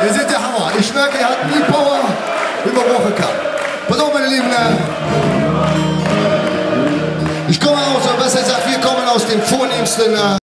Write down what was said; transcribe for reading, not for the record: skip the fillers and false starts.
Ihr seid der Hammer. Ich merke, ihr habt nie Power über Woche gehabt. Pass auf, meine Lieben. Ich komme aus, oder besser gesagt, wir kommen aus dem vornehmsten